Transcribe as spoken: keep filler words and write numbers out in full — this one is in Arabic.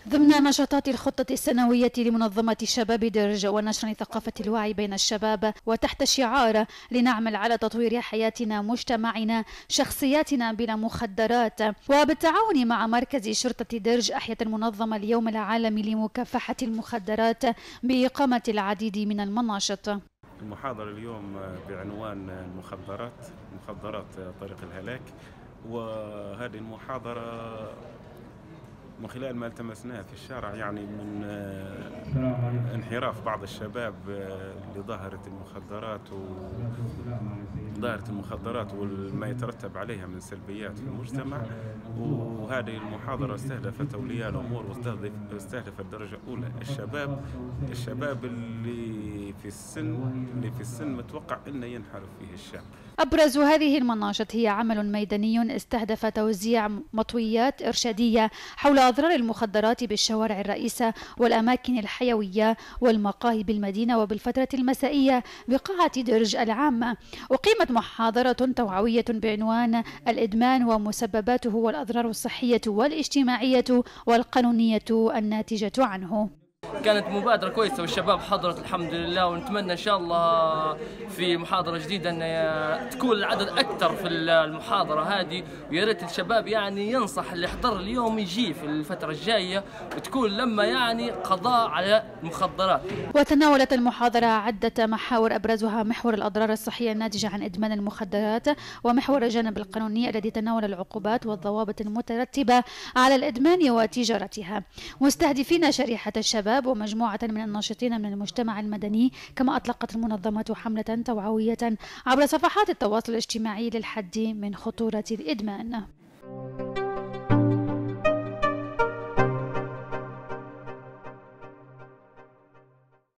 ضمن نشاطات الخطة السنوية لمنظمة شباب درج ونشر ثقافة الوعي بين الشباب، وتحت شعار لنعمل على تطوير حياتنا مجتمعنا شخصياتنا بلا مخدرات، وبالتعاون مع مركز شرطة درج أحيت المنظمة اليوم العالمي لمكافحة المخدرات بإقامة العديد من المناشط. المحاضرة اليوم بعنوان المخدرات مخدرات طريق الهلاك، وهذه المحاضرة من خلال ما التمسناه في الشارع يعني من انحراف بعض الشباب لظاهرة المخدرات وظاهرة المخدرات وما يترتب عليها من سلبيات في المجتمع. وهذه المحاضرة استهدفت أولياء الأمور واستهدفت الدرجة الأولى الشباب الشباب اللي في السن اللي في السن متوقع أنه ينحرف فيه الشاب. أبرز هذه المناشط هي عمل ميداني استهدف توزيع مطويات إرشادية حول أضرار المخدرات بالشوارع الرئيسة والأماكن الحيوية والمقاهي بالمدينة وبالفترة المسائية بقاعة درج العامة. أقيمت محاضرة توعوية بعنوان الإدمان ومسبباته والأضرار الصحية والاجتماعية والقانونية الناتجة عنه. كانت مبادرة كويسة والشباب حضرت الحمد لله، ونتمنى إن شاء الله في محاضرة جديدة أن تكون العدد أكثر في المحاضرة هذه، ويا ريت الشباب يعني ينصح اللي حضر اليوم يجي في الفترة الجاية وتكون لما يعني قضاء على المخدرات. وتناولت المحاضرة عدة محاور أبرزها محور الأضرار الصحية الناتجة عن إدمان المخدرات، ومحور الجانب القانوني الذي تناول العقوبات والضوابط المترتبة على الإدمان وتجارتها، مستهدفين شريحة الشباب ومجموعة من الناشطين من المجتمع المدني. كما أطلقت المنظمة حملة توعوية عبر صفحات التواصل الاجتماعي للحد من خطورة الإدمان.